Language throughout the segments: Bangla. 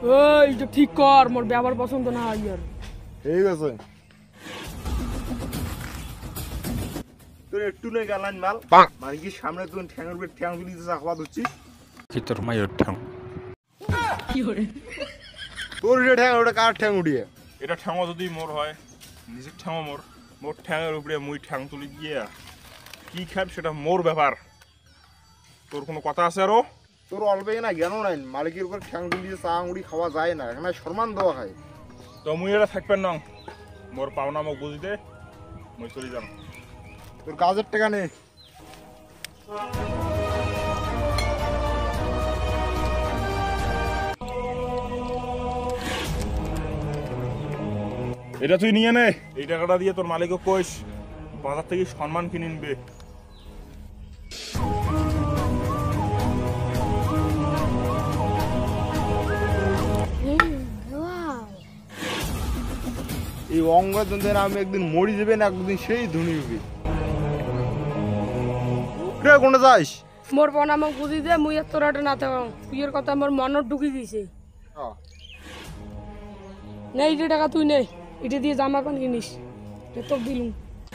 ওই যে ঠিক কর, মোর ব্যবহার পছন্দ না হয় আর। ঠিক আছে, তোর একটু লই গালান মাল মানে কি সামনে তুই ঠ্যাঙের উপর ঠ্যাং তুলি দিছিস, আওয়াজ হচ্ছিস কি তোর মায়ের ঠ্যাং? কি করে তোর যে ঠ্যাং ওটা কার ঠ্যাং উঠিয়ে? এটা ঠ্যাং যদি মোর হয়, নিজের ঠ্যাং মোর ঠ্যাঙের উপরে মুই ঠ্যাং তুলি গিয়া কি খাব সেটা মোর ব্যাপার। তোর কোনো কথা আছে আরো? তোর অল্প না জ্ঞান নাই, মালিকের উপর ঠ্যাং তুলি চা আঙুড়ি খাওয়া যায় না, এখানে সম্মান দেওয়া হয়। তো মুই এটা থাকবেন না, মোর পাওনা মোক বুঝিতে মুই চলে যাম। তোর কাজের টাকা নেই। এটা তুই নিয়ে নে, এই টাকাটা দিয়ে তোর মালিককে কইস বাজার থেকে সম্মান কিনে নিবে। এই অঙ্গদের আমি একদিন মরি যাবে না, একদিন সেই ধনী হবে। কোনে যাইস? মোর বোন আমাকে বুঝি দে, মুই আর তোরাটা না থাকা তুইয়ের কথা আমার মনত ঢুকি দিছে। নেই যে টাকা তুই নেই, এটা দিয়ে জামা প্যান্ট কিনিস, তোর দিলুম।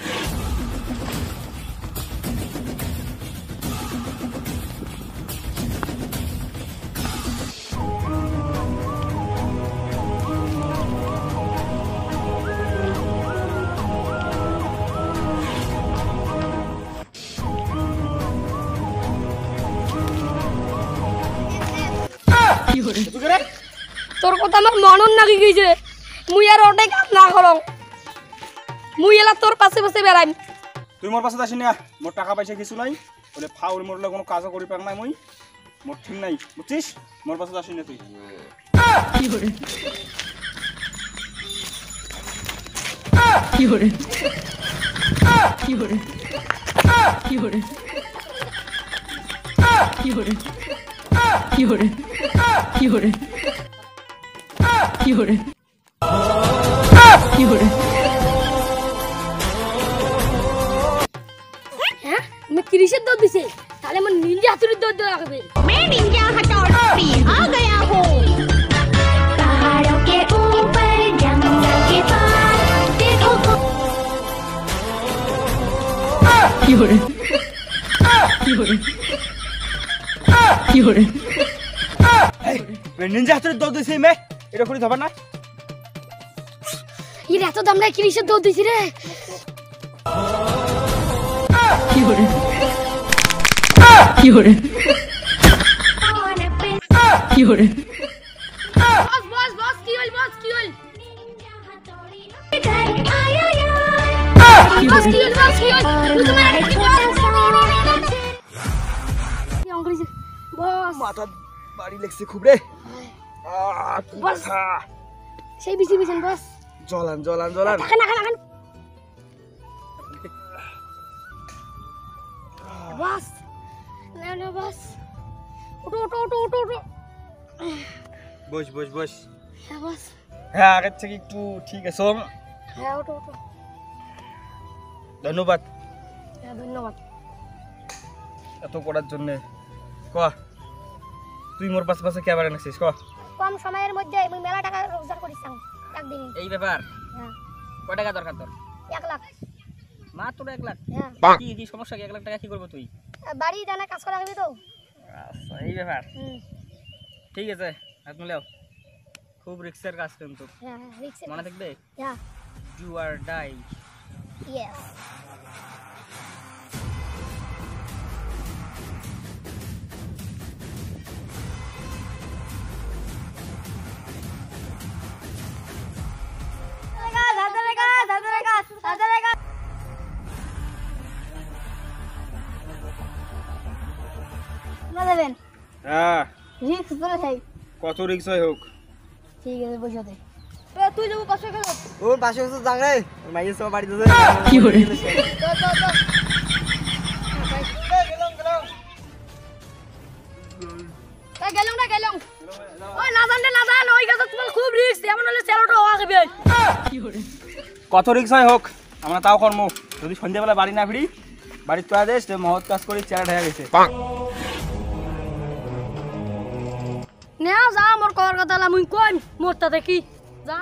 তোর কথা আমার মনন নাকি গেছে, মুই আর ওটাই কাজ না করং, মুই এলা তোর পাশে পাশে বেড়াইম। তুই মোর পাশে আসি না, মোর টাকা পয়সা কিছু নাই, বলে ফাউল মোর কোনো কাজও করি পার নাই, মুই মোর ঠিক নাই, বুঝছিস? মোর পাশে আসি না তুই। কি করে কি করে কি করে কি করে কি করে কি করে কি করে কি করে কি করে? হ্যাঁ, আমি কিরিশের দুধ দিছে, তাহলে আমার নিনজা হাতুড়ির দুধ লাগবে। मैं निंजा हथौड़ी आ गया हूँ, पहाड़ों के ऊपर जंगल के पार देखो। কি করে কি করে কি করে? নিনজা হাতুড়ির দুধ দিছি মে, এটা করি ধবার না। এর এত দাম নাই, কিরিশের দুধ দিছি রে। কি করে কি করে কি করে? বস বস বস কি হল, বস কি হল? বস কি হল, বস কি হল? তুই তো মারা কি বস? বস মাথা বাড়ি লাগছে খুব রে। বস সেই বিসি বিসেন বস। জলান জলান জলান। খানা খানা খান বস। না না বস, উঠো উঠো উঠো উঠো উঠো। বস বস বস। হ্যাঁ বস। হ্যাঁ আগের থেকে একটু ঠিক আছে। হ্যাঁ উঠো উঠো। ধন্যবাদ। হ্যাঁ ধন্যবাদ এত করার জন্য। ক তুই মোর পাশে পাশে কে বারে নাছিস? ক কম সময়ের মধ্যে আমি মেলা টাকা রোজগার করিছাম একদিন। এই ব্যাপার? হ্যাঁ। কয় টাকা দরকার তোর? 1 লাখ। মাত্র 1 লাখ? হ্যাঁ। কি কি সমস্যা কি? 1 লাখ টাকা কি করব তুই? বাড়ি জানা কাজ করা হবে তো। আচ্ছা এই ব্যাপার। ঠিক আছে আপনি লাও। খুব রিস্কের কাজ কিন্তু। হ্যাঁ রিস্ক মনে থাকবে? হ্যাঁ। Do or die. ইয়েস। হ্যাঁ রিস্ক করে যাই। কত রিস্ক হয় হোক। ঠিক আছে বসে দে। তুই যাবো পাশে গেল। ওর পাশে বসে যাং রে, মাইয়ের সব বাড়ি দিতে। কি করে? তো গেলাম না গেলাম। ওই না জান ওই গাছ তোমার খুব রিস্ক, এমন হলে সেলোটা হবে। কি করে? কত রিক্স হয় হোক আমরা তাও কর্ম। যদি সন্ধ্যাবেলা বাড়ি না ফিরি, বাড়ির তো আদেশ মহৎ কাজ করি, চেয়ার হয়ে গেছে। নে যা মোর কর কথা মুই কইম মোরটা দেখি যা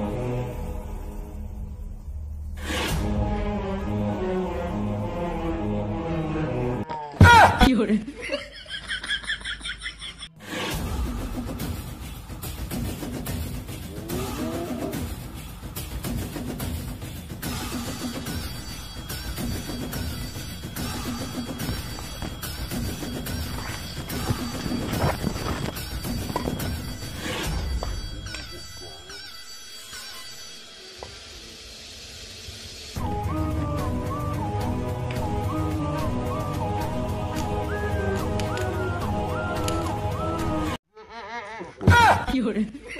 কি হরে কি হরে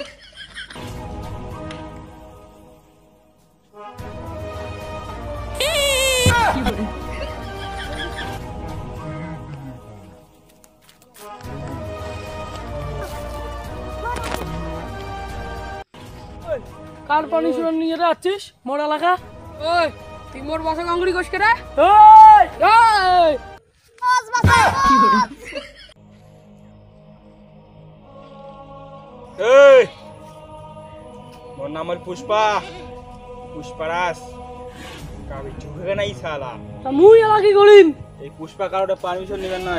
কি হরে কার পানি শুনে নিয়ে যাচ্ছিস মোর এলাকা? ওই তুই মোর বাসা গাঙ্গুড়ি কোষ কে রে? কি হরে এই মোর নাম হল পুষ্পা পুষ্পারাজ কাবি চুকে নাই শালা তা মুই এলা কি করিম? এই পুষ্পা কারোটা পারমিশন নেবেন না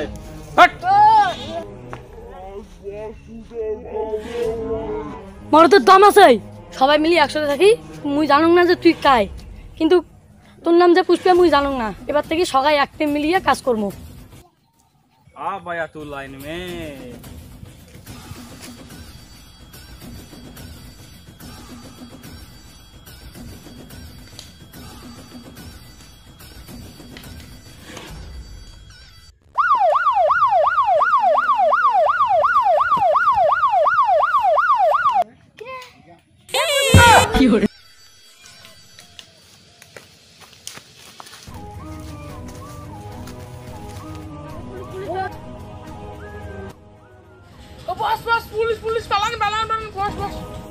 মোর তো দম আছে সবাই মিলি একসাথে থাকি মুই জানুক না যে তুই কাই কিন্তু তোর নাম যে পুষ্পা মুই জানুক না এবার থেকে সবাই একটে মিলিয়ে কাজ করবো आ भैया तू लाइन में কি হরে ও বস বস পুলিশ পুলিশ পালান পালান বস বস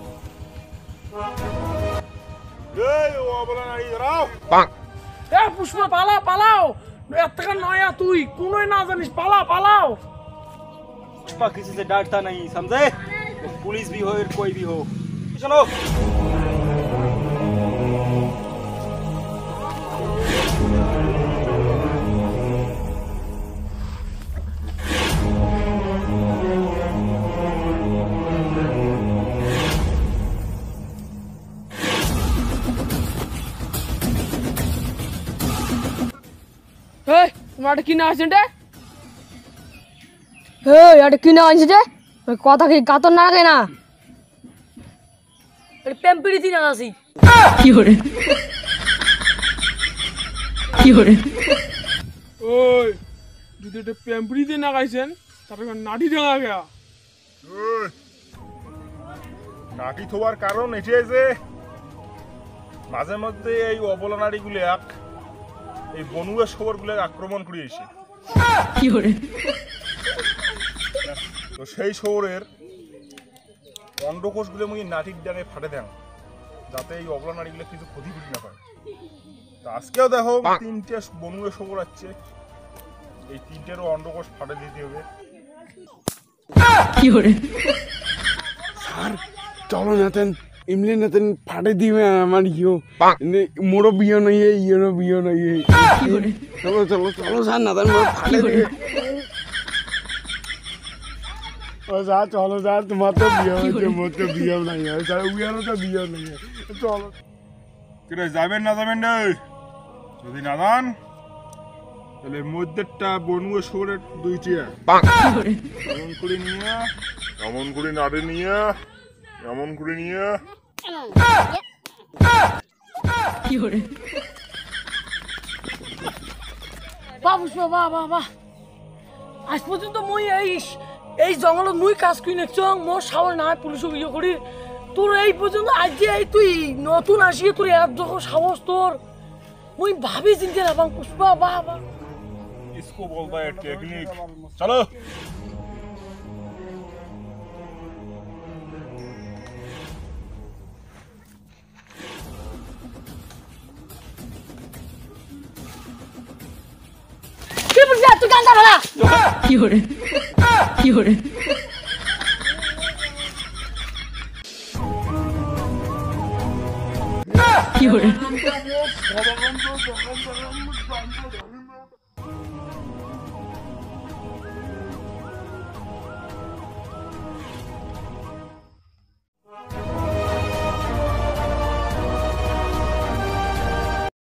এই ও বলা নাই দাঁড়াও এ পুষ্পা পালা পালাও এত টাকা নয়া তুই কোনোই না জানিস পালা পালাও पुष्पा किसी से डरता नहीं समझे वो पुलिस भी हो और कोई भी हो सुनो এই তোমার কি না আছে এই এটা কিনে আনছি যে ওই কথা কি কাতর না রাখে না পেম্পিড়ি দিন আসি কি হরে কি হরে ওই যদি এটা পেম্পিড়ি দিয়ে না গাইছেন তারপর নাটি ডাঙা গেয়া ওই, নাটি থোয়ার কারণ এটাই যে মাঝে মধ্যে এই অবলা নারীগুলো এই বনুয়া শহরগুলো আক্রমণ করে এসে কি হরে তো সেই শহরের অন্ডকোষগুলো মুই নাটির ডাঙে ফাটে দেন যাতে এই অবলা নারীগুলো কিছু ক্ষতি করি না পায় তো আজকেও দেখো তিনটে বনুয়া শহর আছে এই তিনটেরও অন্ডকোষ ফাটে দিতে হবে কি হরে স্যার চলো নাতেন এমনি নাতেন ফাটে দিবে আমার ইয়ো মোরও বিয়ে নই ইয়েরও বিয়ে নই কি হরে চলো চলো চলো স্যার নাতেন মোর ফাটে দিবে ও স্যার চলো স্যার তোমার তো বিয়ে হয়েছে মোর তো বিয়ে নাই হয় স্যার উয়ারও তো বিয়ে নেই চলো কিরে যাবেন না যাবেন রে যদি না যান তাহলে মধ্যেরটা বনুয়া শহরের দুইটিয়া কি হরে এমন করে নিয়ে এমন করে নাড়ে নিয়ে এমন করে নিয়ে কি হরে বাহ পুষ্পা বাহ বাহ বাহ আজ পর্যন্ত মুই এই জঙ্গলত মুই কাজ করি নেছ মোর সাহস না পুলিশও ইয়ে করি তোর এই পর্যন্ত আজ যে এই তুই নতুন আসিয়ে তোর এত যখন সাহস তোর মুই ভাবি চিনতে না পাম পুষ্পা বাহ বাহ इसको बोलता है टेक्निक चलो কি বলছিস তুই গান গালা কি হরে কি হরে কি hore